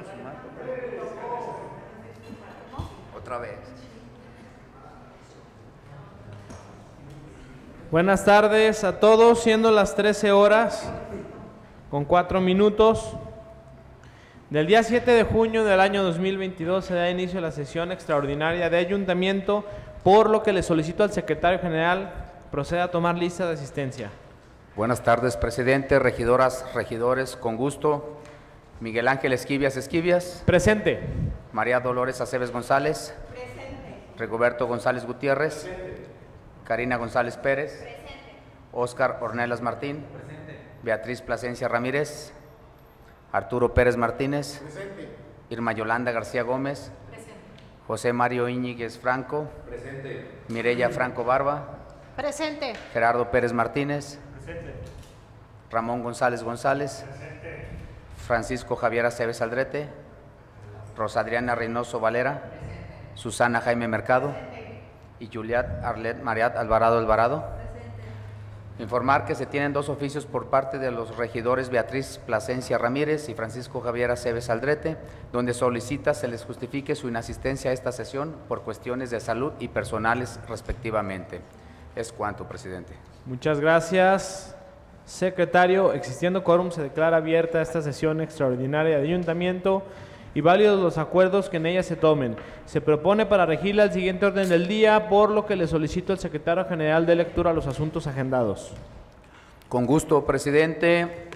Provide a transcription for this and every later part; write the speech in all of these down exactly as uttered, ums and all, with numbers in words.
Otra vez. Buenas tardes a todos, siendo las trece horas con cuatro minutos del día siete de junio del año dos mil veintidós se da inicio a la sesión extraordinaria de ayuntamiento, por lo que le solicito al secretario general proceda a tomar lista de asistencia. Buenas tardes, presidente, regidoras, regidores, con gusto. Miguel Ángel Esquivias Esquivias. Presente. María Dolores Aceves González. Presente. Rigoberto González Gutiérrez. Presente. Karina González Pérez. Presente. Óscar Ornelas Martín. Presente. Beatriz Plasencia Ramírez. Arturo Pérez Martínez. Presente. Irma Yolanda García Gómez. Presente. José Mario Íñiguez Franco. Presente. Mireya Franco Barba. Presente. Gerardo Pérez Martínez. Presente. Ramón González González. Presente. Francisco Javier Aceves Aldrete. Rosa Adriana Reynoso Valera. Presente. Susana Jaime Mercado. Presente. Y Juliat Arlet Mariat Alvarado Alvarado. Presente. Informar que se tienen dos oficios por parte de los regidores Beatriz Plasencia Ramírez y Francisco Javier Aceves Aldrete, donde solicita se les justifique su inasistencia a esta sesión por cuestiones de salud y personales respectivamente. Es cuanto, presidente. Muchas gracias, secretario. Existiendo quórum, se declara abierta esta sesión extraordinaria de ayuntamiento y válidos los acuerdos que en ella se tomen. Se propone para regirla el siguiente orden del día, por lo que le solicito al secretario general de lectura los asuntos agendados. Con gusto, presidente.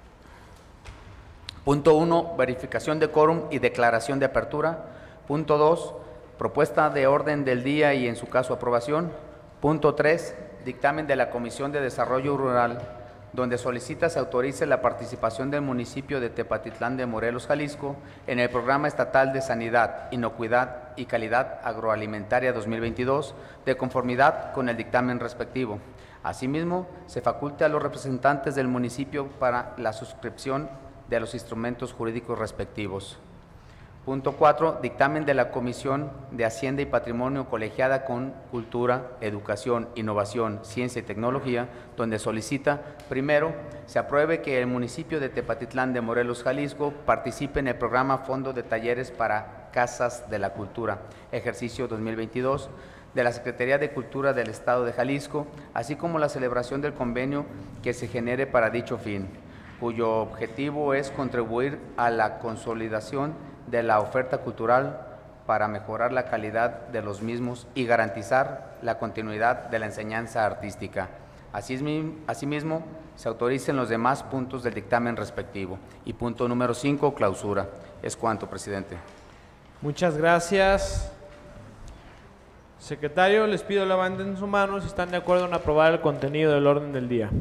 Punto uno, verificación de quórum y declaración de apertura. Punto dos, propuesta de orden del día y en su caso aprobación. Punto tres, dictamen de la Comisión de Desarrollo Rural, donde solicita se autorice la participación del municipio de Tepatitlán de Morelos, Jalisco, en el Programa Estatal de Sanidad, Inocuidad y Calidad Agroalimentaria dos mil veintidós, de conformidad con el dictamen respectivo. Asimismo, se faculte a los representantes del municipio para la suscripción de los instrumentos jurídicos respectivos. Punto cuatro, dictamen de la Comisión de Hacienda y Patrimonio colegiada con Cultura, Educación, Innovación, Ciencia y Tecnología, donde solicita, primero, se apruebe que el municipio de Tepatitlán de Morelos, Jalisco, participe en el programa Fondo de Talleres para Casas de la Cultura, ejercicio dos mil veintidós, de la Secretaría de Cultura del Estado de Jalisco, así como la celebración del convenio que se genere para dicho fin, cuyo objetivo es contribuir a la consolidación de la oferta cultural para mejorar la calidad de los mismos y garantizar la continuidad de la enseñanza artística. Asimismo, se autoricen los demás puntos del dictamen respectivo. Y punto número cinco, clausura. Es cuanto, presidente. Muchas gracias. Secretario, les pido levanten su mano si están de acuerdo en aprobar el contenido del orden del día.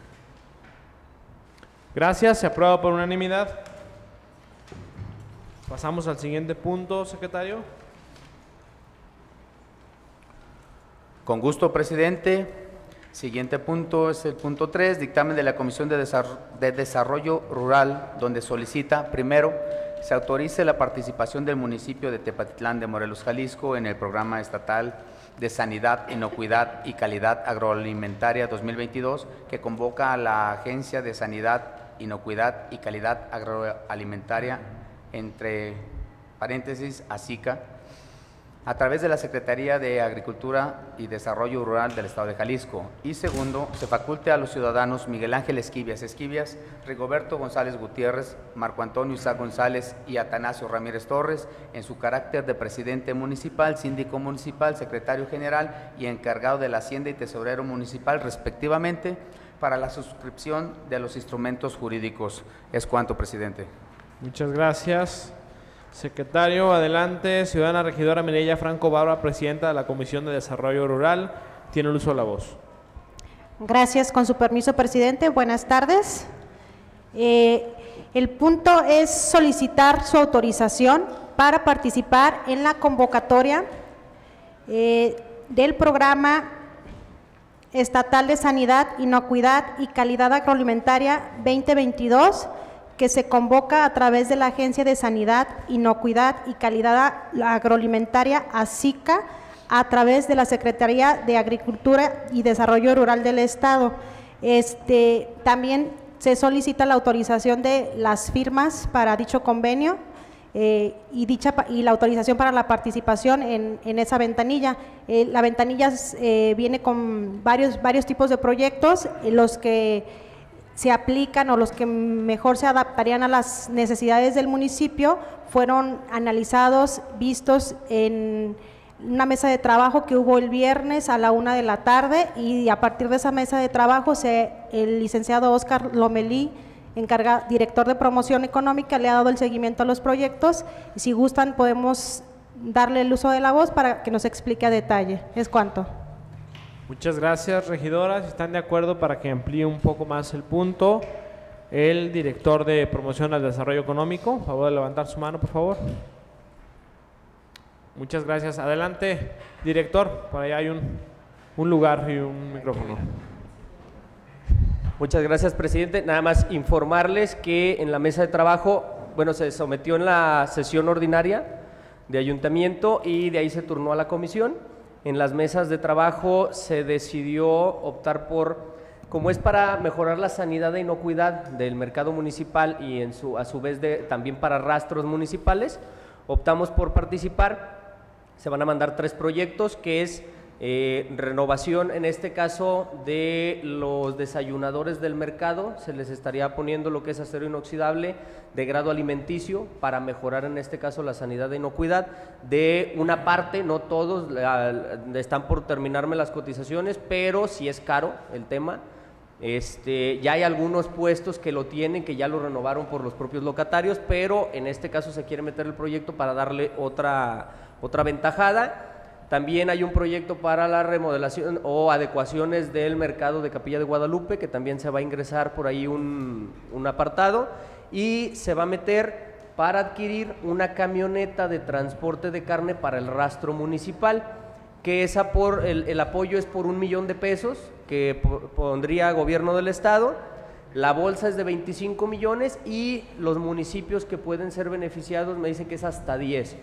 Gracias, se aprueba por unanimidad. Pasamos al siguiente punto, secretario. Con gusto, presidente. Siguiente punto es el punto tres, dictamen de la Comisión de Desarrollo, de Desarrollo Rural, donde solicita, primero, se autorice la participación del municipio de Tepatitlán de Morelos, Jalisco, en el Programa Estatal de Sanidad, Inocuidad y Calidad Agroalimentaria dos mil veintidós, que convoca a la Agencia de Sanidad, Inocuidad y Calidad Agroalimentaria, entre paréntesis, ASICA, a través de la Secretaría de Agricultura y Desarrollo Rural del Estado de Jalisco. Y segundo, se faculte a los ciudadanos Miguel Ángel Esquivias Esquivias, Rigoberto González Gutiérrez, Marco Antonio Isaac González y Atanasio Ramírez Torres, en su carácter de presidente municipal, síndico municipal, secretario general y encargado de la Hacienda y tesorero municipal, respectivamente, para la suscripción de los instrumentos jurídicos. Es cuanto, presidente. Muchas gracias. Secretario, adelante. Ciudadana regidora Mireya Franco Barba, presidenta de la Comisión de Desarrollo Rural, tiene el uso de la voz. Gracias, con su permiso, presidente. Buenas tardes. Eh, el punto es solicitar su autorización para participar en la convocatoria eh, del Programa Estatal de Sanidad, Inocuidad y Calidad Agroalimentaria veinte veintidós, que se convoca a través de la Agencia de Sanidad, Inocuidad y Calidad Agroalimentaria, ASICA, a través de la Secretaría de Agricultura y Desarrollo Rural del Estado. Este, también se solicita la autorización de las firmas para dicho convenio eh, y, dicha, y la autorización para la participación en, en esa ventanilla. Eh, la ventanilla eh, viene con varios, varios tipos de proyectos, eh, los que se aplican o los que mejor se adaptarían a las necesidades del municipio fueron analizados, vistos en una mesa de trabajo que hubo el viernes a la una de la tarde, y a partir de esa mesa de trabajo se, el licenciado Óscar Lomelí, encarga, director de promoción económica, le ha dado el seguimiento a los proyectos, y si gustan podemos darle el uso de la voz para que nos explique a detalle. Es cuanto. Muchas gracias, regidora. Si están de acuerdo, para que amplíe un poco más el punto, el director de promoción al desarrollo económico, a favor de levantar su mano, por favor. Muchas gracias. Adelante, director, por allá hay un, un lugar y un micrófono. Muchas gracias, presidente. Nada más informarles que en la mesa de trabajo, bueno, se sometió en la sesión ordinaria de ayuntamiento y de ahí se turnó a la comisión. En las mesas de trabajo se decidió optar por, como es para mejorar la sanidad e inocuidad del mercado municipal y en su, a su vez de, también para rastros municipales, optamos por participar. Se van a mandar tres proyectos, que es eh, renovación, en este caso, de los desayunadores del mercado. Se les estaría poniendo lo que es acero inoxidable de grado alimenticio para mejorar, en este caso, la sanidad e inocuidad de una parte, no todos, la, están por terminarme las cotizaciones, pero sí es caro el tema. Este, ya hay algunos puestos que lo tienen, que ya lo renovaron por los propios locatarios, pero en este caso se quiere meter el proyecto para darle otra, otra ventajada. También hay un proyecto para la remodelación o adecuaciones del mercado de Capilla de Guadalupe, que también se va a ingresar por ahí un, un apartado, y se va a meter para adquirir una camioneta de transporte de carne para el rastro municipal, que esa por, el, el apoyo es por un millón de pesos, que pondría gobierno del estado. La bolsa es de veinticinco millones y los municipios que pueden ser beneficiados me dicen que es hasta diez.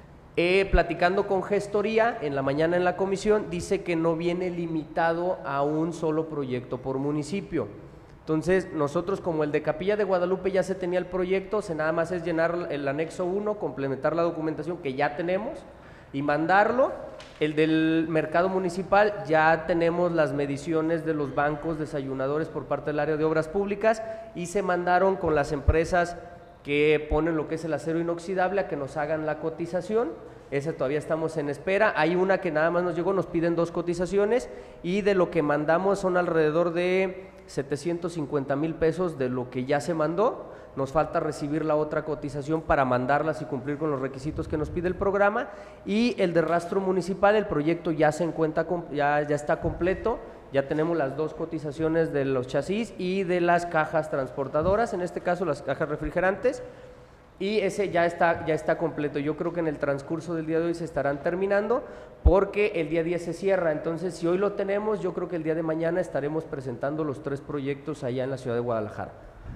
Eh, platicando con gestoría en la mañana en la comisión, dice que no viene limitado a un solo proyecto por municipio. Entonces nosotros, como el de Capilla de Guadalupe ya se tenía el proyecto, se nada más es llenar el anexo uno, complementar la documentación que ya tenemos y mandarlo. El del mercado municipal ya tenemos las mediciones de los bancos desayunadores por parte del área de obras públicas y se mandaron con las empresas que ponen lo que es el acero inoxidable a que nos hagan la cotización. Esa todavía estamos en espera. Hay una que nada más nos llegó, nos piden dos cotizaciones y de lo que mandamos son alrededor de setecientos cincuenta mil pesos de lo que ya se mandó. Nos falta recibir la otra cotización para mandarlas y cumplir con los requisitos que nos pide el programa. Y el de rastro municipal, el proyecto ya se encuentra, ya, ya está completo. Ya tenemos las dos cotizaciones de los chasis y de las cajas transportadoras, en este caso las cajas refrigerantes, y ese ya está, ya está completo. Yo creo que en el transcurso del día de hoy se estarán terminando porque el día diez se cierra. Entonces, si hoy lo tenemos, yo creo que el día de mañana estaremos presentando los tres proyectos allá en la ciudad de Guadalajara.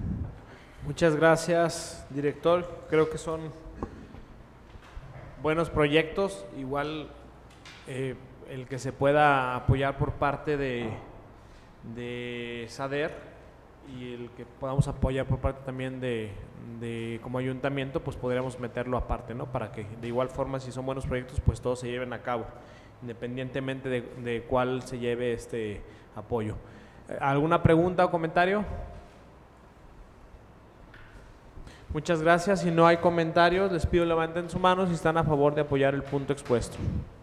Muchas gracias, director. Creo que son buenos proyectos, igual eh, el que se pueda apoyar por parte de, de SADER y el que podamos apoyar por parte también de, de como ayuntamiento, pues podríamos meterlo aparte, ¿no? Para que de igual forma, si son buenos proyectos, pues todos se lleven a cabo, independientemente de, de cuál se lleve este apoyo. ¿Alguna pregunta o comentario? Muchas gracias. Si no hay comentarios, les pido levanten su mano si están a favor de apoyar el punto expuesto.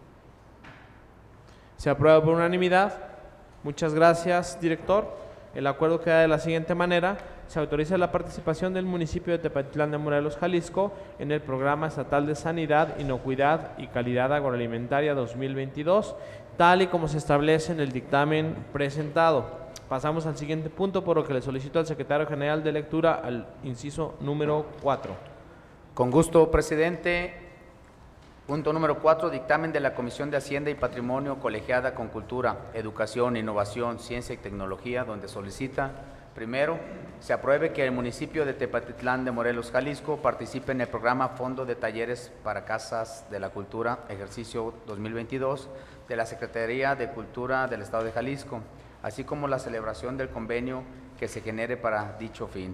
Se aprueba por unanimidad. Muchas gracias, director. El acuerdo queda de la siguiente manera. Se autoriza la participación del municipio de Tepatitlán de Morelos, Jalisco, en el Programa Estatal de Sanidad, Inocuidad y Calidad Agroalimentaria dos mil veintidós, tal y como se establece en el dictamen presentado. Pasamos al siguiente punto, por lo que le solicito al secretario general de lectura al inciso número cuatro. Con gusto, presidente. Punto número cuatro, dictamen de la Comisión de Hacienda y Patrimonio colegiada con Cultura, Educación, Innovación, Ciencia y Tecnología, donde solicita, primero, se apruebe que el municipio de Tepatitlán de Morelos, Jalisco, participe en el programa Fondo de Talleres para Casas de la Cultura, ejercicio dos mil veintidós, de la Secretaría de Cultura del Estado de Jalisco, así como la celebración del convenio que se genere para dicho fin.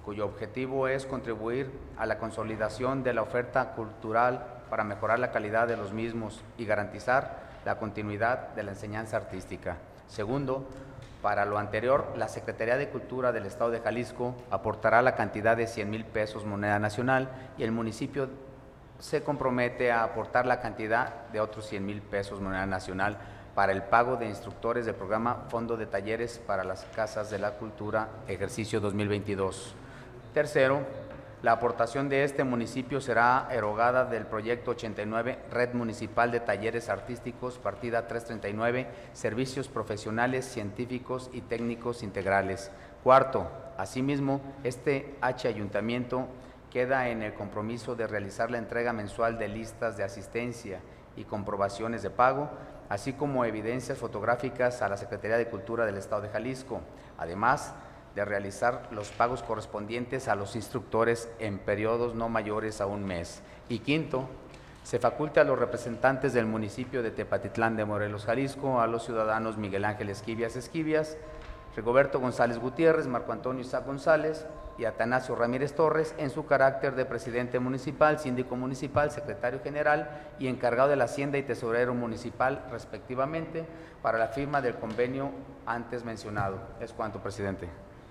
cuyo objetivo es contribuir a la consolidación de la oferta cultural para mejorar la calidad de los mismos y garantizar la continuidad de la enseñanza artística. Segundo, para lo anterior, la Secretaría de Cultura del Estado de Jalisco aportará la cantidad de cien mil pesos moneda nacional y el municipio se compromete a aportar la cantidad de otros cien mil pesos moneda nacional para el pago de instructores del programa Fondo de Talleres para las Casas de la Cultura, ejercicio dos mil veintidós. Tercero, la aportación de este municipio será erogada del proyecto ochenta y nueve, Red Municipal de Talleres Artísticos, partida trescientos treinta y nueve, Servicios Profesionales, Científicos y Técnicos Integrales. Cuarto, asimismo, este H Ayuntamiento queda en el compromiso de realizar la entrega mensual de listas de asistencia y comprobaciones de pago, así como evidencias fotográficas a la Secretaría de Cultura del Estado de Jalisco, además de realizar los pagos correspondientes a los instructores en periodos no mayores a un mes. Y quinto, se faculta a los representantes del municipio de Tepatitlán de Morelos, Jalisco, a los ciudadanos Miguel Ángel Esquivias Esquivias, Rigoberto González Gutiérrez, Marco Antonio Isaac González y Atanasio Ramírez Torres, en su carácter de presidente municipal, síndico municipal, secretario general y encargado de la Hacienda y tesorero municipal, respectivamente, para la firma del convenio antes mencionado. Es cuanto, presidente.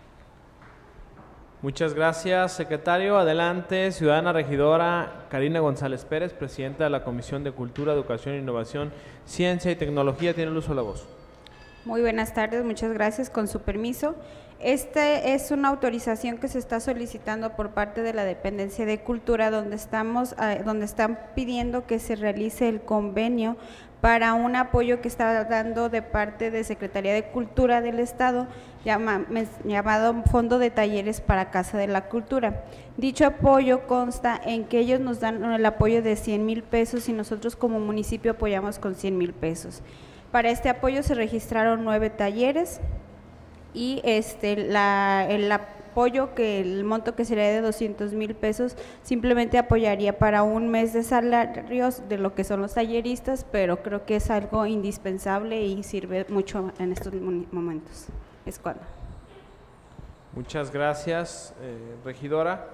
Muchas gracias, secretario. Adelante, ciudadana regidora Karina González Pérez, presidenta de la Comisión de Cultura, Educación, Innovación, Ciencia y Tecnología. Tiene el uso de la voz. Muy buenas tardes, muchas gracias. Con su permiso, esta es una autorización que se está solicitando por parte de la Dependencia de Cultura, donde estamos, eh, donde están pidiendo que se realice el convenio para un apoyo que está dando de parte de Secretaría de Cultura del Estado, llama, llamado Fondo de Talleres para Casa de la Cultura. Dicho apoyo consta en que ellos nos dan el apoyo de cien mil pesos y nosotros como municipio apoyamos con cien mil pesos. Para este apoyo se registraron nueve talleres y este, la, el apoyo, que el monto que sería de doscientos mil pesos, simplemente apoyaría para un mes de salarios de lo que son los talleristas, pero creo que es algo indispensable y sirve mucho en estos momentos. Es cuando. Muchas gracias, eh, regidora.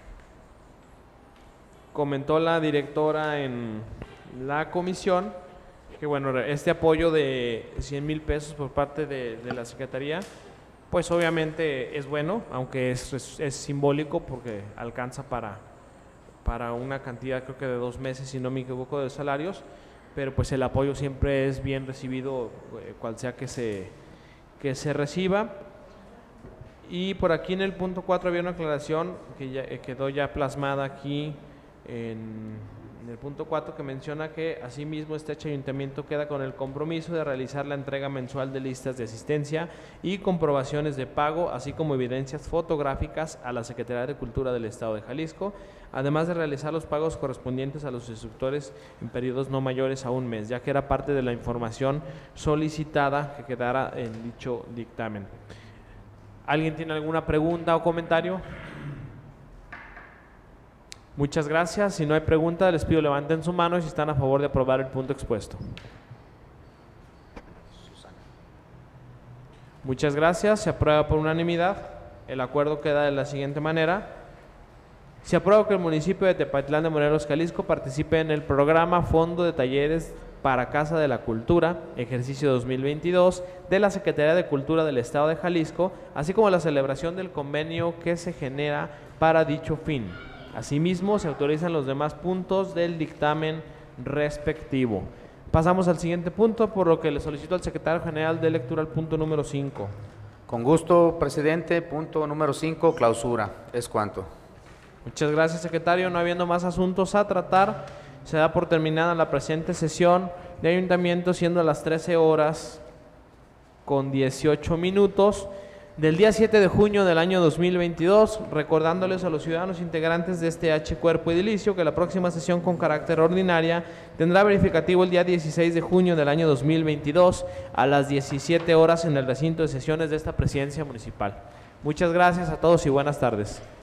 Comentó la directora en la comisión que bueno, este apoyo de cien mil pesos por parte de, de la Secretaría, pues obviamente es bueno, aunque es, es, es simbólico porque alcanza para, para una cantidad creo que de dos meses, si no me equivoco, de salarios, pero pues el apoyo siempre es bien recibido, eh, cual sea que se, que se reciba. Y por aquí en el punto cuatro había una aclaración que ya, eh, quedó ya plasmada aquí en... En el punto cuatro, que menciona que asimismo este ayuntamiento queda con el compromiso de realizar la entrega mensual de listas de asistencia y comprobaciones de pago, así como evidencias fotográficas a la Secretaría de Cultura del Estado de Jalisco, además de realizar los pagos correspondientes a los instructores en periodos no mayores a un mes, ya que era parte de la información solicitada que quedara en dicho dictamen. ¿Alguien tiene alguna pregunta o comentario? Muchas gracias. Si no hay pregunta, les pido levanten su mano y si están a favor de aprobar el punto expuesto. Muchas gracias. Se aprueba por unanimidad. El acuerdo queda de la siguiente manera. Se aprueba que el municipio de Tepatitlán de Morelos, Jalisco, participe en el programa Fondo de Talleres para Casa de la Cultura, ejercicio dos mil veintidós, de la Secretaría de Cultura del Estado de Jalisco, así como la celebración del convenio que se genera para dicho fin. Asimismo, se autorizan los demás puntos del dictamen respectivo. Pasamos al siguiente punto, por lo que le solicito al secretario general de lectura el punto número cinco. Con gusto, presidente. Punto número cinco, clausura. Es cuanto. Muchas gracias, secretario. No habiendo más asuntos a tratar, se da por terminada la presente sesión de ayuntamiento, siendo las trece horas con dieciocho minutos. Del día siete de junio del año dos mil veintidós, recordándoles a los ciudadanos integrantes de este H Cuerpo Edilicio que la próxima sesión con carácter ordinaria tendrá verificativo el día dieciséis de junio del año dos mil veintidós a las diecisiete horas en el recinto de sesiones de esta presidencia municipal. Muchas gracias a todos y buenas tardes.